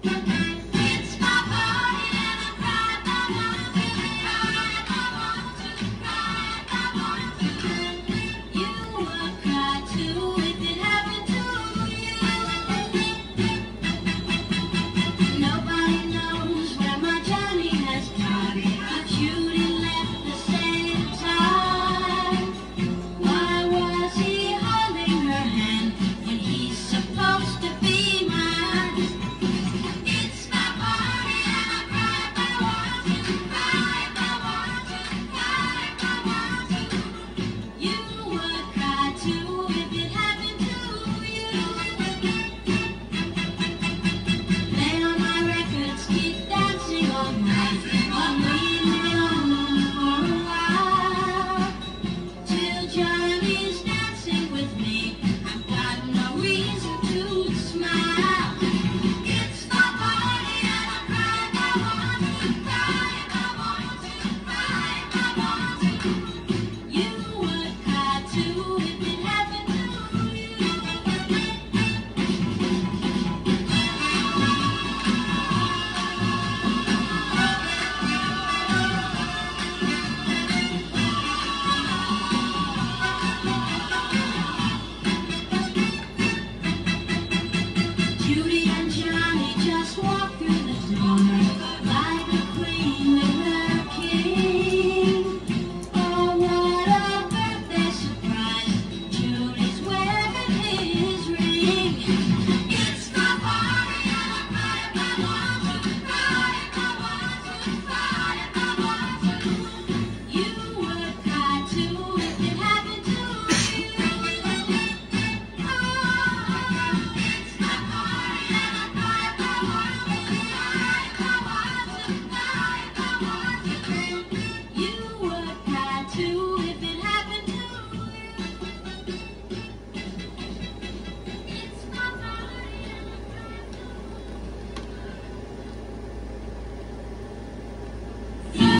It's my party and I cry if I want to, cry if I want to, cry if I want to. You would cry too if it happened to you. Nobody knows where my journey has gone, but you didn't let the same time. Why was he holding her hand when he's supposed to be mine? It's my party and I cry if I want to, cry if I want to, cry if I want to. You would cry too if it happened to you. Play on my records, keep dancing all night, or leave me alone for a while. Till Johnny's dancing with me, I've got no reason to smile. It's my party and I cry if I want to, cry if I want to, cry if I want to. You would cry too if it happened to you. Judy